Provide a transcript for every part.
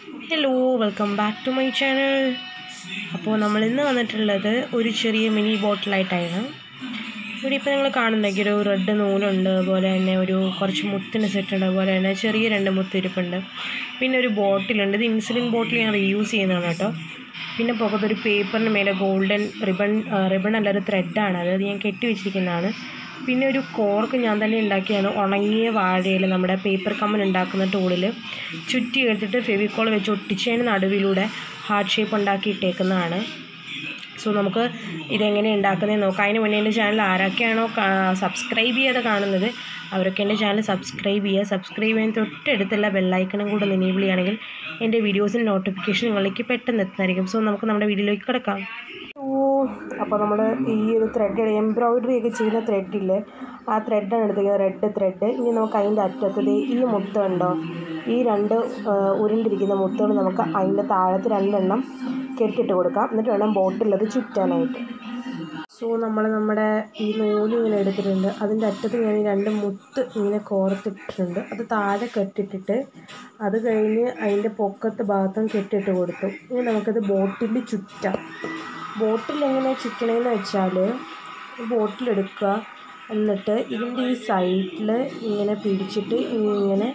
Hello welcome back to my channel. അപ്പോൾ നമ്മളിന്ന് വന്നിട്ടുള്ളത് ഒരു ചെറിയ മിനി ബോട്ടിലായിട്ടാണ്. ഇവിടെ ഇപ്പോൾ നിങ്ങൾ കാണുന്നെങ്കിൽ ഒരു റെഡ് നൂലുണ്ട്, അതുപോലെ തന്നെ ഒരു കുറച്ച് മുത്തിന് സെറ്റുണ്ട്, അതുപോലെ തന്നെ ചെറിയ 2 മുത്തിരിപ്പുണ്ട്. പിന്നെ ഒരു ബോട്ടിലുണ്ട്. ഇത് ഇൻസുലിൻ ബോട്ടിൽ ഞാൻ റീയൂസ് ചെയ്യുന്നതാണ് കേട്ടോ. പിന്നെ പുറത്തൊരു പേപ്പറിന് മേലെ ഗോൾഡൻ റിബൺ അല്ല, ഒരു ത്രെഡാണ്, അത് ഞാൻ കെട്ടി വെച്ചിരിക്കുന്നതാണ്. പിന്നെ ഒരു കോർക്ക് ഞാൻ തന്നെ ഉണ്ടാക്കിയാണ്. ഉണങ്ങിയ വാഴയിൽ നമ്മുടെ പേപ്പർ കമ്മൽ ഉണ്ടാക്കുന്ന ടൂളിൽ ചുറ്റി എടുത്തിട്ട് ഫെവിക്കോൾ വെച്ച് ഒട്ടിച്ചതിന് നടുവിലൂടെ ഹാർട്ട് ഷേപ്പ് ഉണ്ടാക്കി ഇട്ടേക്കുന്നതാണ്. സോ നമുക്ക് ഇതെങ്ങനെ ഉണ്ടാക്കുന്നതെന്ന് നോക്കാം. അതിന് മുന്നേ എൻ്റെ ചാനൽ ആരൊക്കെയാണോ സബ്സ്ക്രൈബ് ചെയ്യാതെ കാണുന്നത് അവരൊക്കെ എൻ്റെ ചാനൽ സബ്സ്ക്രൈബ് ചെയ്യുക. സബ്സ്ക്രൈബ് ചെയ്യാൻ തൊട്ടടുത്തുള്ള ബെല്ലൈക്കണും കൂടെ എനേബിൾ ചെയ്യുകയാണെങ്കിൽ എൻ്റെ വീഡിയോസിൻ്റെ നോട്ടിഫിക്കേഷൻ നിങ്ങളിലേക്ക് പെട്ടെന്ന് എത്തുന്നതായിരിക്കും. സോ നമുക്ക് നമ്മുടെ വീഡിയോയിലേക്ക് കിടക്കാം. അപ്പോൾ നമ്മൾ ഈ ഒരു ത്രെഡ് എംബ്രോയിഡറി ഒക്കെ ചെയ്യുന്ന ത്രെഡില്ലേ, ആ ത്രെഡാണ് എടുത്തിരിക്കുന്നത്, റെഡ് ത്രെഡ്. ഇനി നമുക്ക് അതിൻ്റെ അറ്റത്തത് ഈ മുത്ത് ഉണ്ടോ, ഈ 2 ഉരുണ്ടിരിക്കുന്ന മുത്തുകൾ നമുക്ക് അതിൻ്റെ താഴത്ത് 2 എണ്ണം കെട്ടിട്ട് കൊടുക്കാം. എന്നിട്ട് വേണം ബോട്ടിലത് ചുറ്റാനായിട്ട്. സോ നമ്മുടെ ഈ നൂലിങ്ങനെ എടുത്തിട്ടുണ്ട്, അതിൻ്റെ അറ്റത്ത് ഞാൻ ഈ 2 മുത്ത് ഇങ്ങനെ കോർത്തിട്ടിട്ടുണ്ട്. അത് താഴെ കെട്ടിട്ടിട്ട് അത് കഴിഞ്ഞ് അതിൻ്റെ പൊക്കത്ത് ഭാഗത്തും കെട്ടിട്ട് കൊടുത്തു. ഇനി നമുക്കത് ബോട്ടിൽ ചുറ്റാം. ബോട്ടിൽ എങ്ങനെ ചുറ്റണമെന്ന് വെച്ചാൽ, ബോട്ടിലെടുക്കുക, എന്നിട്ട് ഇതിൻ്റെ ഈ സൈഡിൽ ഇങ്ങനെ പിടിച്ചിട്ട് ഇങ്ങനെ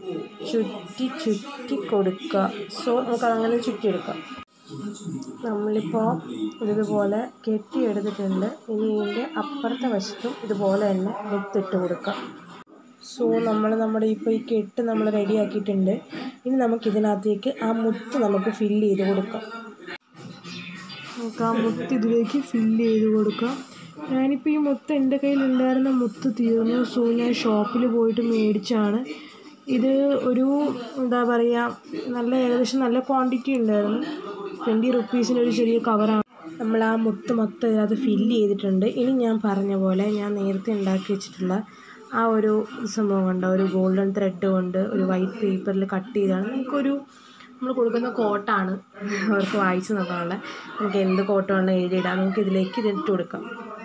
ചുറ്റി കൊടുക്കുക. സോ നമുക്കതങ്ങനെ ചുറ്റിയെടുക്കാം. നമ്മളിപ്പോൾ ഇതുപോലെ കെട്ടിയെടുത്തിട്ടുണ്ട്. ഇനി ഇതിൻ്റെ അപ്പുറത്തെ വശത്തും ഇതുപോലെ തന്നെ എടുത്തിട്ട് കൊടുക്കാം. സോ നമ്മുടെ ഇപ്പോൾ ഈ കെട്ട് നമ്മൾ റെഡിയാക്കിയിട്ടുണ്ട്. ഇനി നമുക്കിതിനകത്തേക്ക് ആ മുത്ത് നമുക്ക് ഫില്ല് ചെയ്ത് കൊടുക്കാം. നമുക്ക് ആ മുത്ത് ഇതിലേക്ക് ഫില്ല് ചെയ്ത് കൊടുക്കാം. ഞാനിപ്പോൾ ഈ മുത്ത് എൻ്റെ കയ്യിലുണ്ടായിരുന്ന മുത്ത് തീർന്നു. സോ ഞാൻ ഷോപ്പിൽ പോയിട്ട് മേടിച്ചാണ്. ഇത് ഒരു എന്താ പറയുക, ഏകദേശം നല്ല ക്വാണ്ടിറ്റി ഉണ്ടായിരുന്നു. 20 റുപ്പീസിന് ഒരു ചെറിയ കവറാണ്. നമ്മൾ ആ മുത്ത് മൊത്തം ഇതിനകത്ത് ഫില്ല് ചെയ്തിട്ടുണ്ട്. ഇനി ഞാൻ പറഞ്ഞ പോലെ ഞാൻ നേരത്തെ ഉണ്ടാക്കി വെച്ചിട്ടുള്ള ആ ഒരു സംഭവം കൊണ്ട്, ഒരു ഗോൾഡൻ ത്രെഡ് കൊണ്ട് ഒരു വൈറ്റ് പേപ്പറിൽ കട്ട് ചെയ്താണ്. നമ്മൾ കൊടുക്കുന്ന കോട്ടാണ് അവർക്ക് വായിച്ച് നോക്കാനുള്ള. നമുക്ക് എന്ത് കോട്ട് വേണം എഴുതിയിടാം. നമുക്ക് ഇതിലേക്ക് ഇതിട്ട് കൊടുക്കാം.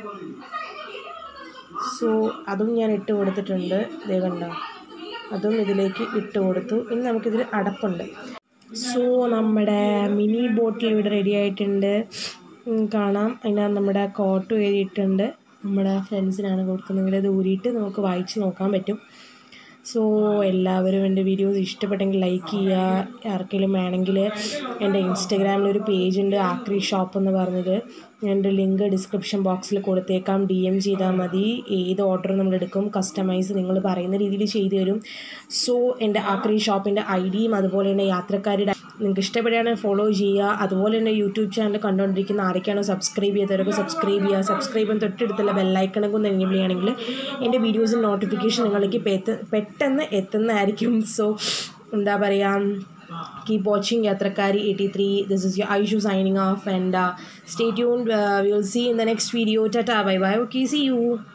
സോ അതും ഞാൻ ഇട്ട് കൊടുത്തിട്ടുണ്ട്. ഇതേ കണ്ടോ, അതും ഇതിലേക്ക് ഇട്ട് കൊടുത്തു. ഇനി നമുക്കിതിൽ അടപ്പുണ്ട്. സോ നമ്മുടെ മിനി ബോട്ടിൽ ഇവിടെ റെഡി ആയിട്ടുണ്ട്. കാണാം, അതിനകത്ത് നമ്മുടെ കോട്ട് എഴുതിയിട്ടുണ്ട്. നമ്മുടെ ഫ്രണ്ട്സിനാണ് കൊടുക്കുന്നത്. ഇത് ഊരിയിട്ട് നമുക്ക് വായിച്ച് നോക്കാൻ പറ്റും. സോ എല്ലാവരും എൻ്റെ വീഡിയോസ് ഇഷ്ടപ്പെട്ടെങ്കിൽ ലൈക്ക് ചെയ്യുക. ആർക്കെങ്കിലും വേണമെങ്കിൽ എൻ്റെ ഇൻസ്റ്റഗ്രാമിലൊരു പേജുണ്ട്, ആക്രി ഷോപ്പ് എന്ന് പറഞ്ഞത്. എൻ്റെ ലിങ്ക് ഡിസ്ക്രിപ്ഷൻ ബോക്സിൽ കൊടുത്തേക്കാം. DM ചെയ്താൽ മതി. ഏത് ഓർഡർ നമ്മൾ എടുക്കും, കസ്റ്റമൈസ് നിങ്ങൾ പറയുന്ന രീതിയിൽ ചെയ്തു തരും. സോ എൻ്റെ ആക്രി ഷോപ്പിൻ്റെ IDയും അതുപോലെ തന്നെ യാത്രക്കാരുടെ നിങ്ങൾക്ക് ഇഷ്ടപ്പെടുകയാണെങ്കിൽ ഫോളോ ചെയ്യുക. അതുപോലെ തന്നെ യൂട്യൂബ് ചാനൽ കണ്ടുകൊണ്ടിരിക്കുന്ന ആരൊക്കെയാണോ സബ്സ്ക്രൈബ് ചെയ്തവരൊക്കെ സബ്സ്ക്രൈബ് ചെയ്യുക. സബ്സ്ക്രൈബ് ചെയ്യാൻ തൊട്ടടുത്തുള്ള ബെല്ലൈക്കണൊക്കെ ഒന്ന് എനേബിൾ ചെയ്യുകയാണെങ്കിൽ എൻ്റെ വീഡിയോസിൻ്റെ നോട്ടിഫിക്കേഷൻ നിങ്ങളിലേക്ക് പെട്ടെന്ന് എത്തുന്നതായിരിക്കും. സോ എന്താ പറയുക, keep watching Yatrakari 83. This is your Aishu signing off, and stay tuned. We will see you in the next video. Tata, bye bye. Okay, see you.